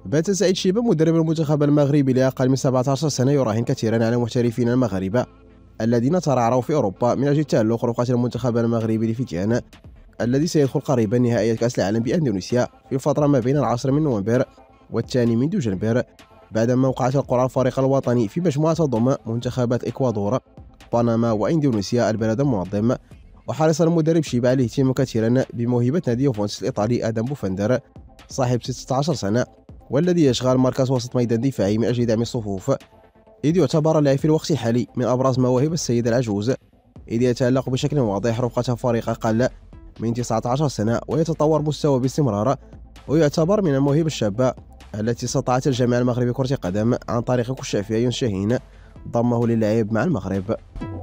بات سعيد شيبة مدرب المنتخب المغربي لأقل من 17 سنة يراهن كثيرا على محترفين المغاربة الذين ترعرعوا في أوروبا من أجل تألق رقعة المنتخب المغربي لفتيان الذي سيدخل قريبا نهائيات كأس العالم بأندونيسيا في الفترة ما بين 10 من نوفمبر والثاني من دجنبر، بعدما وقعت القرعة الفريق الوطني في مجموعة تضم منتخبات إكوادور، بنما وإندونيسيا البلد المنظم. وحرص المدرب شيبة على الاهتمام كثيرا بموهبة نادي يوفنتوس الإيطالي آدم بوفندر صاحب 16 سنة، والذي يشغل مركز وسط ميدان دفاعي من أجل دعم الصفوف، إذ يعتبر اللاعب في الوقت الحالي من أبرز مواهب السيد العجوز، إذ يتألق بشكل واضح رفقة فريق أقل من 19 سنة ويتطور مستوى باستمرار، ويعتبر من المواهب الشابة التي استطاعت الجامعة المغربي كرة قدم عن طريق كشافية يونس شاهين ضمه للعب مع المغرب.